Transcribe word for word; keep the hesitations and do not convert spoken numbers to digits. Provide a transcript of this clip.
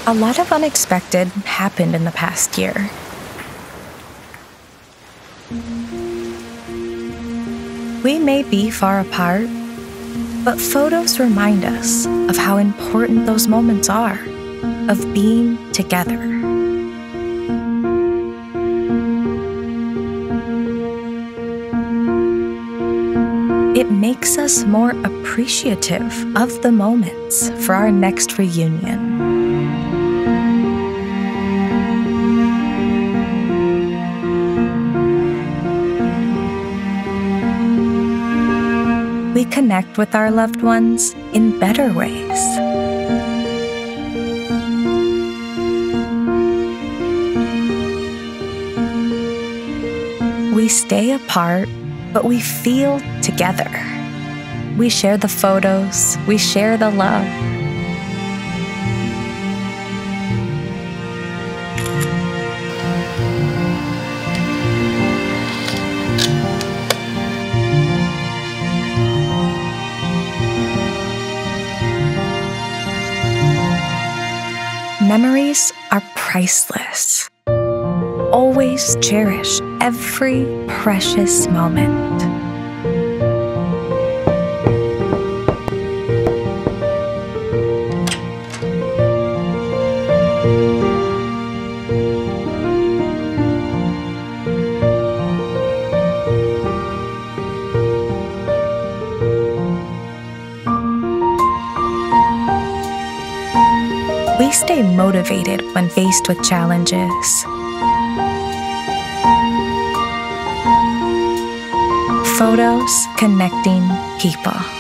A lot of unexpected happened in the past year. We may be far apart, but photos remind us of how important those moments are, of being together. It makes us more appreciative of the moments for our next reunion. We connect with our loved ones in better ways. We stay apart, but we feel together. We share the photos, we share the love. Memories are priceless. Always cherish every precious moment. We stay motivated when faced with challenges. Photos connecting people.